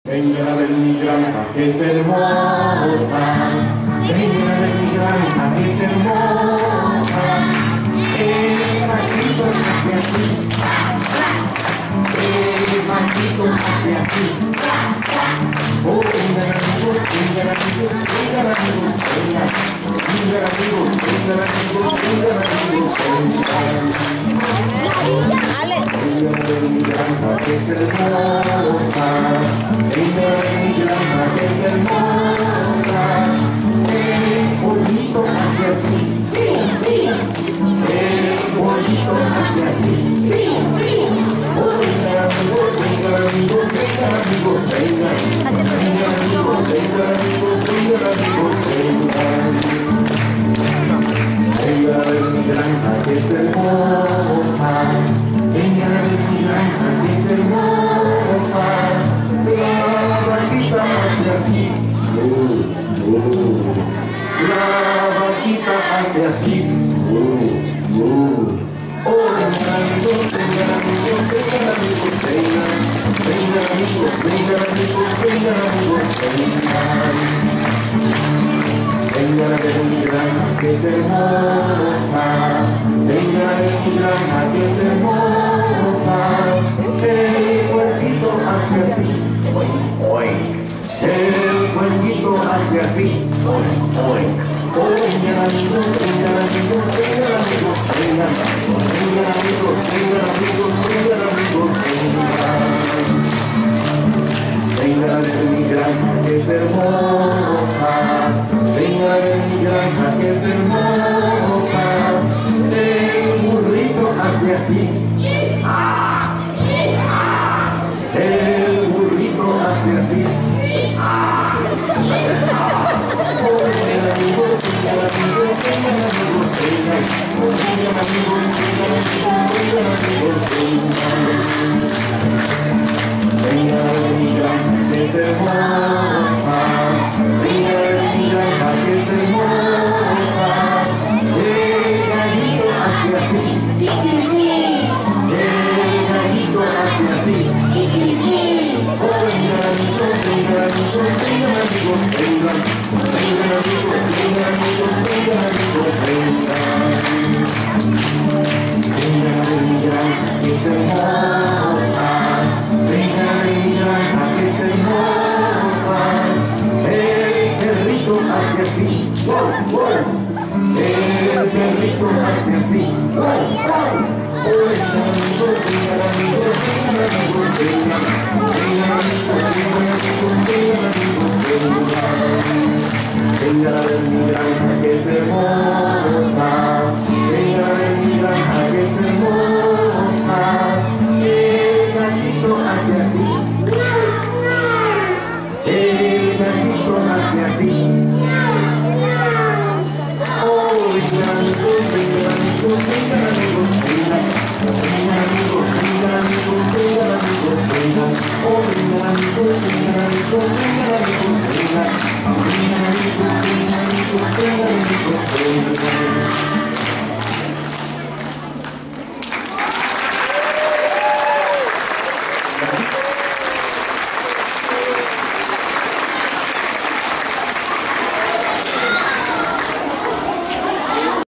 Venga a ver mi granja que es hermosa. Venga a ver mi granja que es hermosa. El machito hace así. El machito hace así. Oh, venga amigo, venga amigo, venga amigo, venga. Venga amigo, venga amigo, venga amigo, venga. Ale. Venga a ver mi granja que es hermosa. Venga a ver mi granja que es hermosa. El pollito hace así. El pollito hace así. Oh, venga amigo, venga amigo, venga amigo, venga. Venga amigo, venga amigo, venga amigo, venga. Venga a ver mi granja que es hermosa. Venga a ver mi granja que es hermosa. La vaquita hace así. La vaquita hace así. Oh, venga amigo, venga amigo, venga amigo, venga. Venga amigo, venga amigo, venga amigo, venga. Venga a ver mi granja que es hermosa. Venga a ver mi granja que es hermosa. El puerquito hace así. El puerquito hace así. Oh, venga amigo, venga amigo, venga amigo, venga. Venga amigo, venga amigo, venga amigo, venga. Venga a ver mi granja que es hermosa. Venga a ver mi granja que es hermosa. El burrito hace así. El burrito hace así.